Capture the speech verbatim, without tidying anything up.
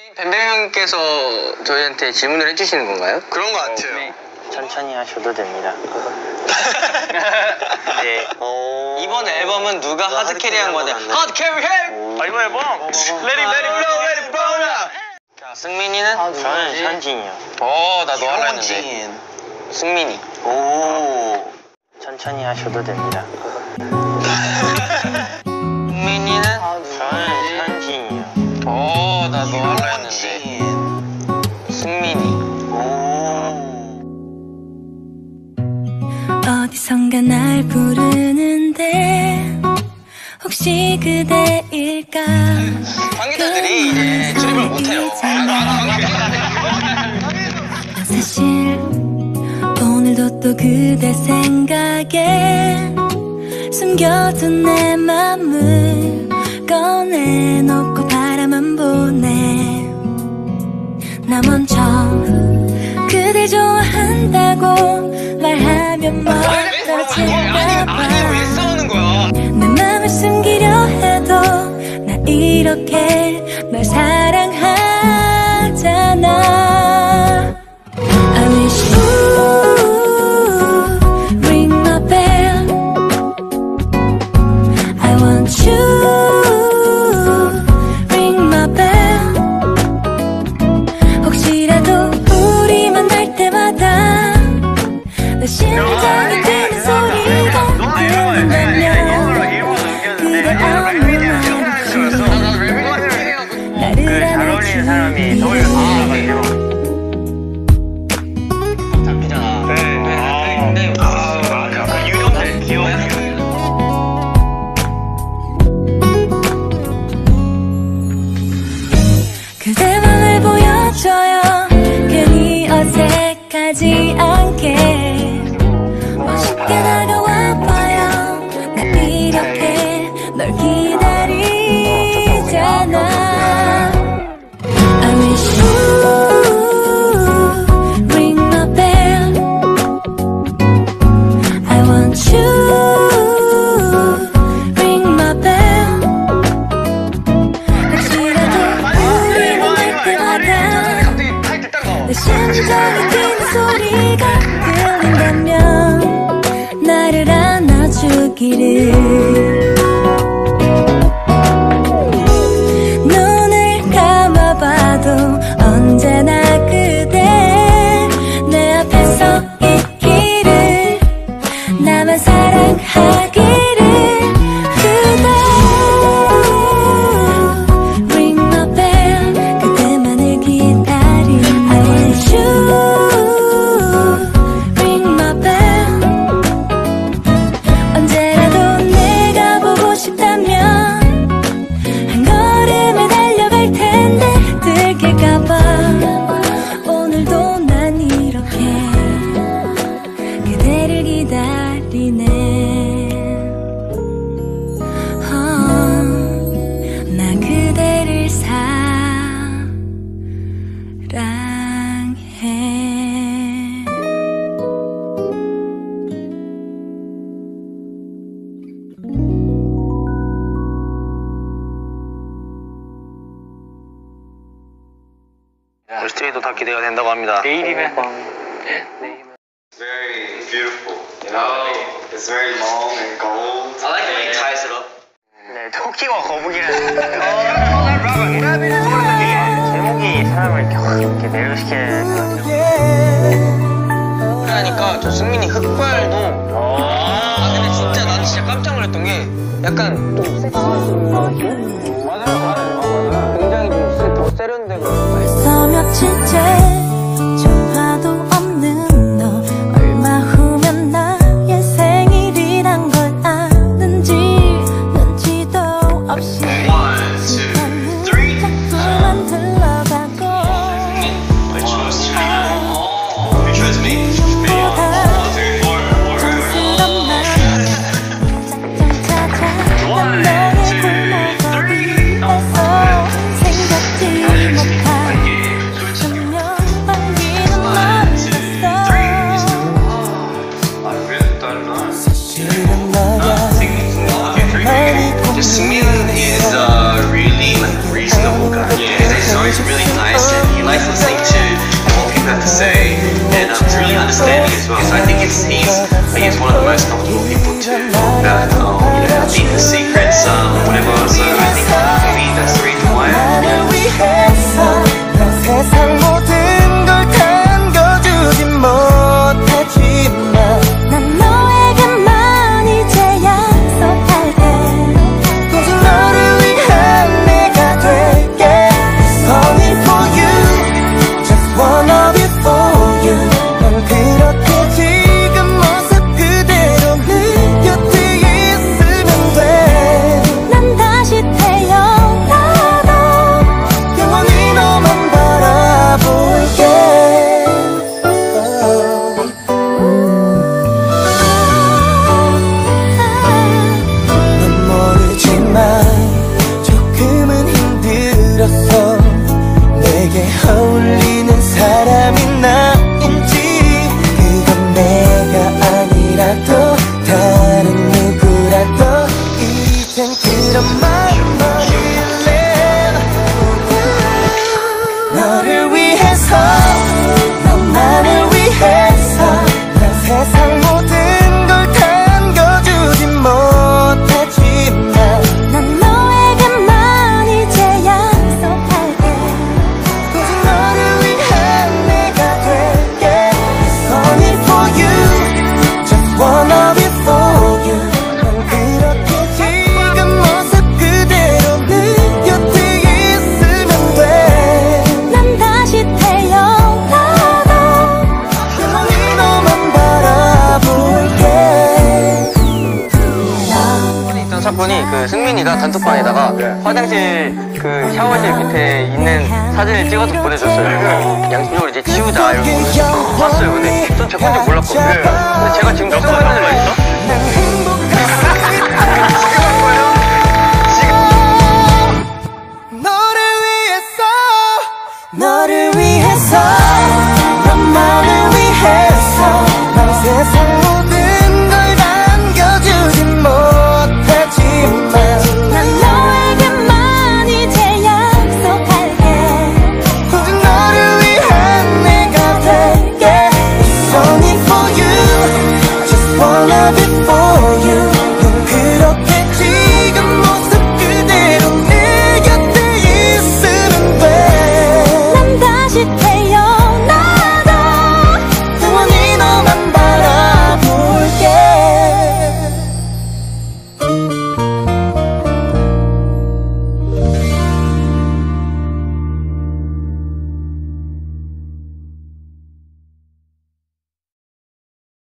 뱀뱀 형께서 저희한테 질문을 해주시는 건가요? 그런 것 같아요. 네. 천천히 하셔도 됩니다. 네. 이번 앨범은 누가 하드캐리한 거냐? 하드캐리 해! 아, 이번 앨범? Let it, let it blow, let it blow now! 자, 승민이는? 저는 현진이요. 어, 나 너 할라 했는데. 승민이. 오. 천천히 하셔도 됩니다. 승민이는? 저는 현진이요. 어, 나 너 할라 했는데. 승민이. 어디선가 날 부르는데 혹시 그대일까? 관계자들이 이제 출입을 못해요. 사실 오늘도 또 그대 생각에 숨겨둔 내 맘을 꺼내놓고 바라만 보네. 나 먼저 그대 좋아한다고 말하면 멀어질까봐 왜 싸우는 거야? 내 맘을 숨기려 해도 나 이렇게 널 사랑하잖아. I wish you ring my bell. I want you ring my bell. 혹시라도 우리 만날 때마다 내 심장이 뛰는 소리가 들린다면 그대 아무 말 없이 나를 안아주면 잡히잖아. 네. 근데 아, 맞아. 그 유령들 귀여워. 그대 맘을 보여줘요. 괜히 어색하지 않게 멋있게 다가와봐요. 나 이렇게 널 기다리잖아. I wish you ring my bell. I want you ring my bell. 혹시라도 우리 만날 때마다 내 심장이 뛰는 소리가 들린다면 나를 안아주기를. 눈을 감아봐도 언제나 그대 내 앞에 서 있기를. 나만 사랑하기를. 그대 ring my bell. 그대만을 기다린 I want you ring my bell. 언제라도 내가 보고 싶다면 한 걸음에 달려갈 텐데 들킬까봐 오늘도 난 이렇게 그대를 기다리네. 어, 나 그대를 사랑해. 올스트리도 다 기대가 된다고 합니다. 내일이면 Very beautiful. You know, it's very long and gold. I like the way he ties it up. 네, 토끼와 거북이라는 제목이 사람을 이렇게 확 이렇게 매료시키는 것 같아요. 그러니까 저 승민이 흑발도 아 근데 진짜 난 진짜 깜짝 놀랐던 게 약간 좀 섹시한 맞아요 맞아요 굉장히 좀더 세련되고 벌써 며칠째 전화도 없는 너. 얼마 후면 나의 생일이란 걸 아는지 눈치도 없이 시간은 자꾸만 흘러가고 정스런 말 짝짝 찾아 난 너의 골목을 really nice, and he likes listening to what people have to say, and um, he's really understanding as well. So I think it's he's he's one of the most comfortable people to talk about, um, you know, our deepest secrets, um, whatever. So I think maybe that's the reason why. 나를 위해서 난 세상 모든 걸 당겨주진 못하지만 난 너에게만 이제 약속할게 오직 너를 위한 내가 될게 Only for you Just wanna be for you 난 그렇게 지금 모습 그대로 네 곁에 있으면 돼 난 다시 태어나도 영원히 너만 바라볼게 넌 모르지만 조금은 힘들었어 내게 어울리는 사람이 나인지 그건 내가 아니라도 다른 누구라도 이젠 그런 마음 버릴래 너를 위해서 너만을 위해서 난 세상 모든 걸 당겨주진 못하지만 난 너에게만 이제 약속할게 오직 너를 위한 내가 될게 Only for you Just wanna be for you 난 그렇게 지금 모습 그대로 네 곁에 있으면 돼난 다시 태어나도 영원히 너만 바라볼게 있던 사건이 그 승민이가 단톡방에다가 화장실 그 샤워실 밑에 있는 사진을 찍어서 보내줬어요. 양심적으로 이제 지우자 이러고 봤어요. 근데 전 제 건지 몰랐거든요. 근데 제가 지금 처음 하는 거 있어? 난